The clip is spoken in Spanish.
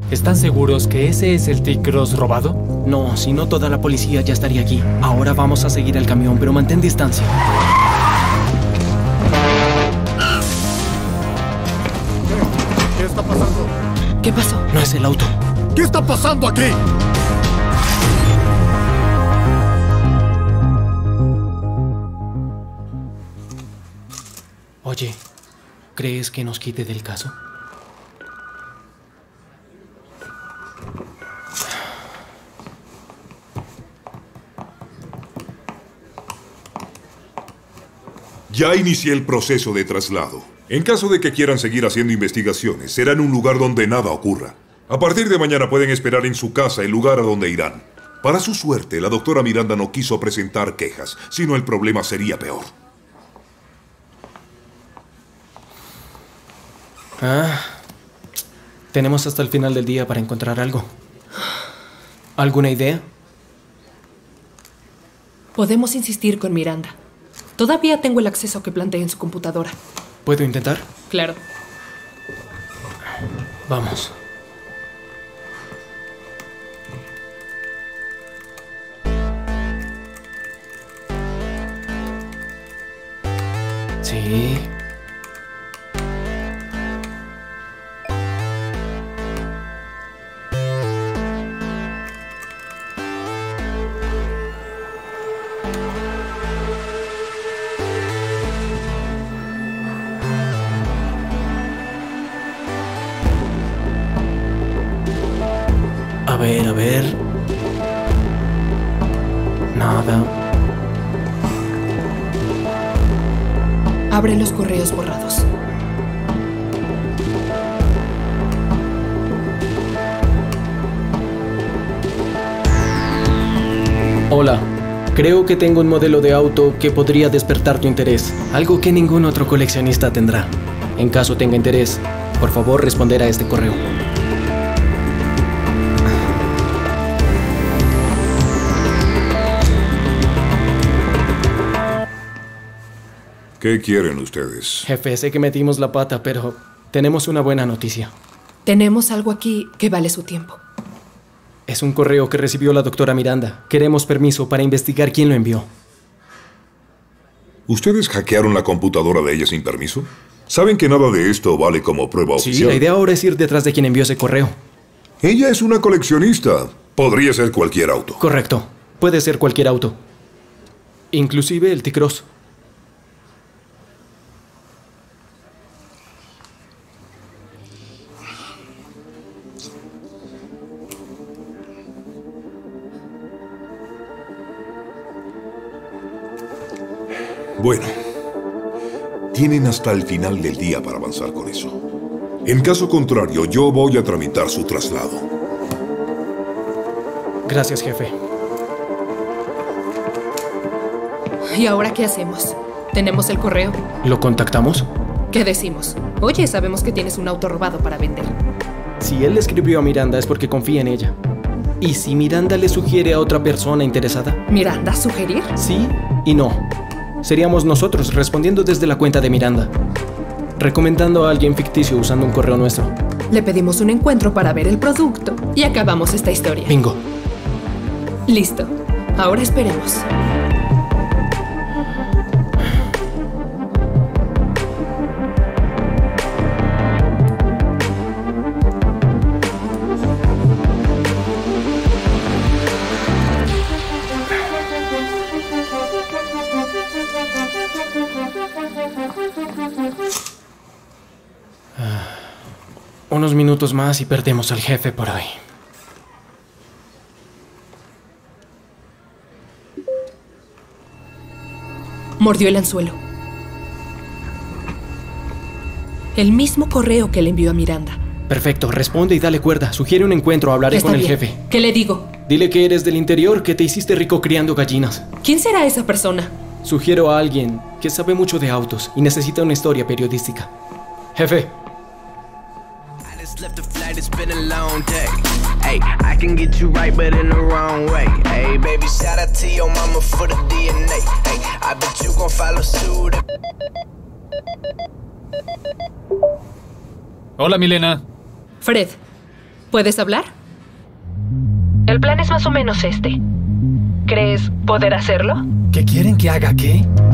¿Están seguros que ese es el T-Cross robado? No, si no toda la policía ya estaría aquí. Ahora vamos a seguir el camión, pero mantén distancia. ¿Qué está pasando? ¿Qué pasó? No es el auto. ¿Qué está pasando aquí? Oye, ¿crees que nos quite del caso? Ya inicié el proceso de traslado. En caso de que quieran seguir haciendo investigaciones, será en un lugar donde nada ocurra. A partir de mañana pueden esperar en su casa el lugar a donde irán. Para su suerte, la doctora Miranda no quiso presentar quejas, sino el problema sería peor. Tenemos hasta el final del día para encontrar algo. ¿Alguna idea? Podemos insistir con Miranda. Todavía tengo el acceso que planteé en su computadora. ¿Puedo intentar? Claro. Vamos. Sí. A ver. Nada. Abre los correos borrados. Hola. Creo que tengo un modelo de auto que podría despertar tu interés. Algo que ningún otro coleccionista tendrá. En caso tenga interés, por favor responder a este correo. ¿Qué quieren ustedes? Jefe, sé que metimos la pata, pero tenemos una buena noticia. Tenemos algo aquí que vale su tiempo. Es un correo que recibió la doctora Miranda. Queremos permiso para investigar quién lo envió. ¿Ustedes hackearon la computadora de ella sin permiso? ¿Saben que nada de esto vale como prueba Sí, oficial? la idea ahora es ir detrás de quien envió ese correo. Ella es una coleccionista. Podría ser cualquier auto. Correcto. Puede ser cualquier auto. Inclusive el T-Cross. Bueno, tienen hasta el final del día para avanzar con eso. En caso contrario, yo voy a tramitar su traslado. Gracias, jefe. ¿Y ahora qué hacemos? ¿Tenemos el correo? ¿Lo contactamos? ¿Qué decimos? Oye, sabemos que tienes un auto robado para vender. Si él le escribió a Miranda es porque confía en ella. ¿Y si Miranda le sugiere a otra persona interesada? ¿Miranda sugerir? Sí y no. Seríamos nosotros respondiendo desde la cuenta de Miranda, recomendando a alguien ficticio usando un correo nuestro. Le pedimos un encuentro para ver el producto y acabamos esta historia. Bingo. Listo. Ahora esperemos. Unos minutos más y perdemos al jefe por hoy. Mordió el anzuelo. El mismo correo que le envió a Miranda. Perfecto, responde y dale cuerda. Sugiere un encuentro, hablaré Está con el bien. jefe. ¿Qué le digo? Dile que eres del interior, que te hiciste rico criando gallinas. ¿Quién será esa persona? Sugiero a alguien que sabe mucho de autos y necesita una historia periodística. Jefe. Left the flight, it's been a long day. Hey, I can get you right, but in the wrong way. Hey, baby, shout out to your mama for the DNA. Hey, I bet you gon' follow suit. Hola, Milena. Fred, ¿Puedes hablar? El plan es más o menos este. ¿Crees poder hacerlo? ¿Qué quieren que haga qué?